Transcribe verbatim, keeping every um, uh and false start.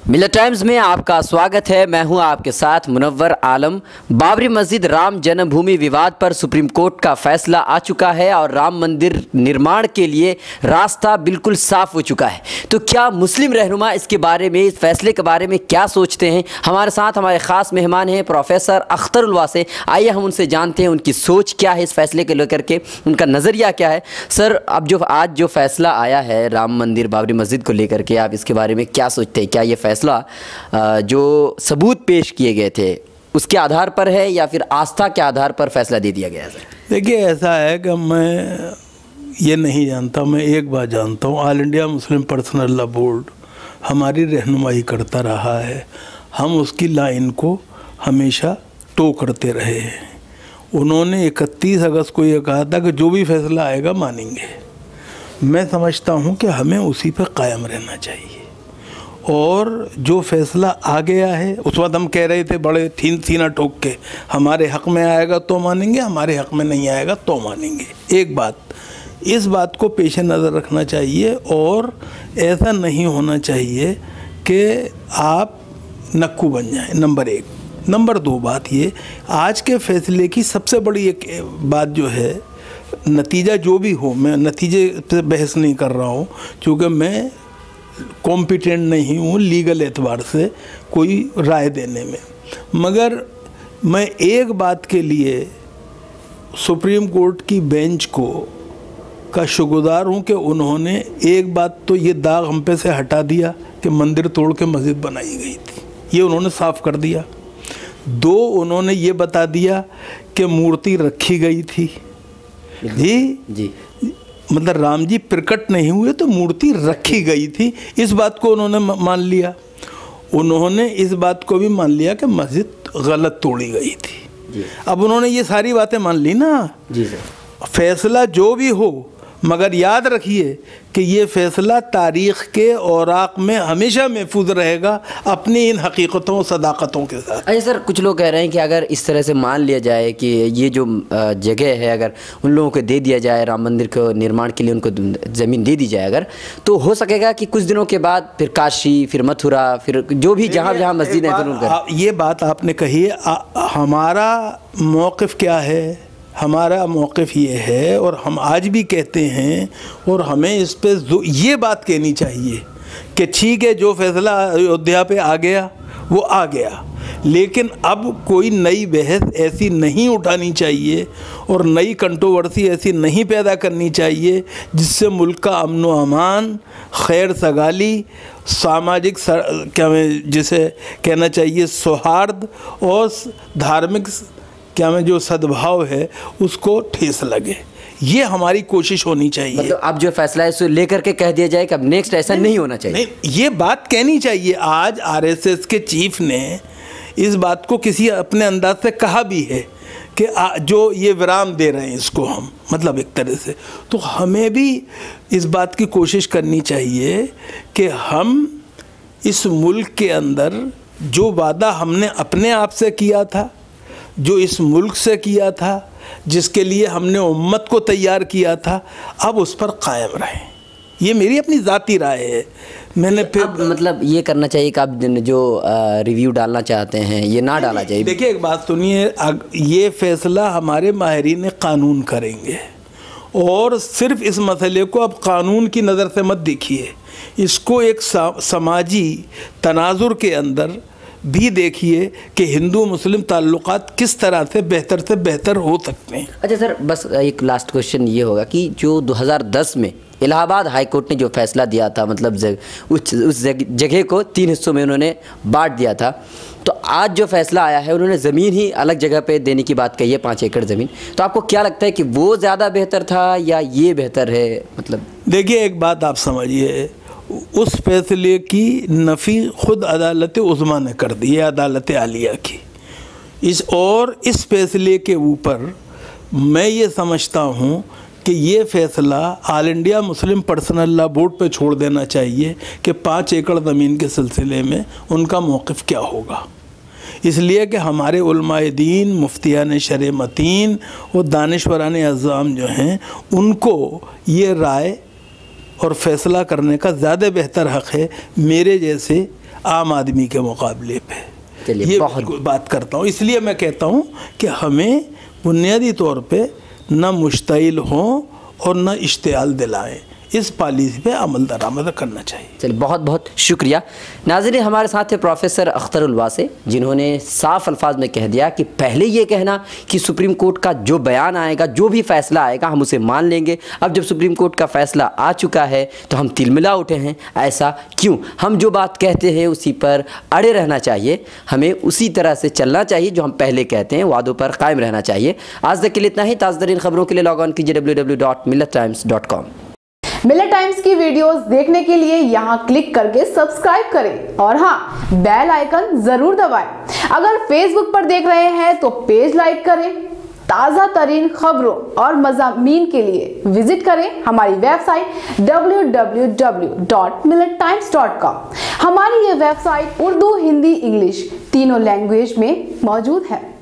मिलत टाइम्स में आपका स्वागत है। मैं हूं आपके साथ मुनव्वर आलम। बाबरी मस्जिद राम जन्मभूमि विवाद पर सुप्रीम कोर्ट का फैसला आ चुका है और राम मंदिर निर्माण के लिए रास्ता बिल्कुल साफ हो चुका है। तो क्या मुस्लिम रहनुमा इसके बारे में, इस फैसले के बारे में क्या सोचते हैं? हमारे साथ हमारे ख़ास मेहमान हैं प्रोफेसर अख्तर उल वासे। आइए हम उनसे जानते हैं उनकी सोच क्या है इस फैसले को लेकर के, उनका नज़रिया क्या है। सर, अब जो आज जो फैसला आया है राम मंदिर बाबरी मस्जिद को लेकर के, आप इसके बारे में क्या सोचते हैं? क्या ये फैसला जो सबूत पेश किए गए थे उसके आधार पर है या फिर आस्था के आधार पर फैसला दे दिया गया है? देखिए, ऐसा है कि मैं ये नहीं जानता, मैं एक बात जानता हूँ, All India Muslim Personal Law Board हमारी रहनुमाई करता रहा है। हम उसकी लाइन को हमेशा टो करते रहे हैं। उन्होंने इकतीस अगस्त को ये कहा था कि जो भी फैसला आएगा मानेंगे। मैं समझता हूँ कि हमें उसी पर कायम रहना चाहिए और जो फैसला आ गया है, उस वक्त हम कह रहे थे बड़े थीन सीना ठोक के, हमारे हक़ में आएगा तो मानेंगे, हमारे हक़ में नहीं आएगा तो मानेंगे। एक बात, इस बात को पेश नज़र रखना चाहिए और ऐसा नहीं होना चाहिए कि आप नक्कू बन जाएं, नंबर एक। नंबर दो बात ये, आज के फैसले की सबसे बड़ी एक बात जो है, नतीजा जो भी हो, मैं नतीजे पे बहस नहीं कर रहा हूँ क्योंकि मैं कॉम्पिटेंट नहीं हूँ लीगल एतबार से कोई राय देने में, मगर मैं एक बात के लिए सुप्रीम कोर्ट की बेंच को का शुक्रगुजार हूँ कि उन्होंने एक बात तो ये दाग हम पे से हटा दिया कि मंदिर तोड़ के मस्जिद बनाई गई थी, ये उन्होंने साफ कर दिया। दो, उन्होंने ये बता दिया कि मूर्ति रखी गई थी। जी जी मतलब राम जी प्रकट नहीं हुए तो मूर्ति रखी गई थी, इस बात को उन्होंने मान लिया। उन्होंने इस बात को भी मान लिया कि मस्जिद गलत तोड़ी गई थी। अब उन्होंने ये सारी बातें मान ली ना जी सर। फैसला जो भी हो, मगर याद रखिए कि ये फ़ैसला तारीख़ के औराक में हमेशा महफूज रहेगा अपनी इन हकीकतों सदाकतों के साथ। अच्छा सर, कुछ लोग कह रहे हैं कि अगर इस तरह से मान लिया जाए कि ये जो जगह है अगर उन लोगों को दे दिया जाए, राम मंदिर को निर्माण के लिए उनको ज़मीन दे दी जाए अगर, तो हो सकेगा कि कुछ दिनों के बाद फिर काशी, फिर मथुरा, फिर जो भी जहाँ जहाँ मस्जिद है फिर उनका। ये बात आपने कही है, हमारा मौक़िफ़ क्या है? हमारा मौक़िफ़ ये है और हम आज भी कहते हैं और हमें इस पे ये बात कहनी चाहिए कि ठीक है, जो फैसला अयोध्या पे आ गया वो आ गया, लेकिन अब कोई नई बहस ऐसी नहीं उठानी चाहिए और नई कंट्रोवर्सी ऐसी नहीं पैदा करनी चाहिए जिससे मुल्क का अमन व अमान, खैर सगाली, सामाजिक क्या मैं जिसे कहना चाहिए सौहार्द और धार्मिक क्या में जो सद्भाव है उसको ठेस लगे। ये हमारी कोशिश होनी चाहिए। मतलब अब जो फैसला है उसको लेकर के कह दिया जाए कि अब नेक्स्ट ऐसा नहीं, नहीं होना चाहिए। नहीं, ये बात कहनी चाहिए। आज आरएसएस के चीफ ने इस बात को किसी अपने अंदाज से कहा भी है कि जो ये विराम दे रहे हैं इसको हम, मतलब एक तरह से, तो हमें भी इस बात की कोशिश करनी चाहिए कि हम इस मुल्क के अंदर जो वादा हमने अपने आप से किया था, जो इस मुल्क से किया था, जिसके लिए हमने उम्मत को तैयार किया था, अब उस पर कायम रहें। ये मेरी अपनी ज़ाती राय है। मैंने फिर मतलब ये करना चाहिए कि आप जो रिव्यू डालना चाहते हैं ये ना डाला चाहिए। देखिए, एक बात सुनिए, ये फ़ैसला हमारे माहिरीन कानून करेंगे और सिर्फ इस मसले को अब कानून की नज़र से मत देखिए, इसको एक समाजी तनाजुर के अंदर भी देखिए कि हिंदू मुस्लिम ताल्लुकात किस तरह से बेहतर से बेहतर हो सकते हैं। अच्छा सर, बस एक लास्ट क्वेश्चन ये होगा कि जो दो हज़ार दस में इलाहाबाद हाई कोर्ट ने जो फैसला दिया था, मतलब जग, उस उस जगह को तीन हिस्सों में उन्होंने बांट दिया था, तो आज जो फैसला आया है उन्होंने ज़मीन ही अलग जगह पे देने की बात कही है, पाँच एकड़ ज़मीन। तो आपको क्या लगता है कि वो ज़्यादा बेहतर था या ये बेहतर है? मतलब देखिए, एक बात आप समझिए, उस फैसले की नफ़ी ख़ुद अदालत उज़्मा ने कर दी है, अदालत आलिया की। इस और इस फैसले के ऊपर मैं ये समझता हूँ कि ये फ़ैसला All India Muslim Personal Law Board पे छोड़ देना चाहिए कि पाँच एकड़ ज़मीन के सिलसिले में उनका मौक़िफ़ क्या होगा। इसलिए कि हमारे उलमाए दीन, मुफ्तियान शरअ मतीन और दानिशवरान अज़्ज़ाम जो हैं, उनको ये राय और फ़ैसला करने का ज़्यादा बेहतर हक़ है मेरे जैसे आम आदमी के मुकाबले पे। चलिए, ये बहुत बात करता हूँ, इसलिए मैं कहता हूँ कि हमें बुनियादी तौर पे न मुश्तइल हों और न इश्तियाल दिलाएं, इस पॉलिसी पे अमल दरामद करना चाहिए। चलिए, बहुत बहुत शुक्रिया। नाज़रीन, हमारे साथ थे प्रोफेसर अख्तरुल वासे, जिन्होंने साफ अल्फाज में कह दिया कि पहले ये कहना कि सुप्रीम कोर्ट का जो बयान आएगा, जो भी फैसला आएगा, हम उसे मान लेंगे। अब जब सुप्रीम कोर्ट का फैसला आ चुका है तो हम तिलमिला उठे हैं, ऐसा क्यों? हम जो बात कहते हैं उसी पर अड़े रहना चाहिए, हमें उसी तरह से चलना चाहिए जो हम पहले कहते हैं, वादों पर कायम रहना चाहिए। आज तक के लिए इतना ही। ताज़ा तरीन खबरों के लिए लॉग ऑन कीजिए W W W dot Millat Times dot com. Millat Times की वीडियोस देखने के लिए यहाँ क्लिक करके सब्सक्राइब करें और हाँ, बेल आइकन जरूर दबाएं। अगर फेसबुक पर देख रहे हैं तो पेज लाइक करें। ताज़ा तरीन खबरों और मज़ामीन के लिए विजिट करें हमारी website W W W dot Millat Times dot com. हमारी ये वेबसाइट उर्दू, हिंदी, इंग्लिश तीनों लैंग्वेज में मौजूद है।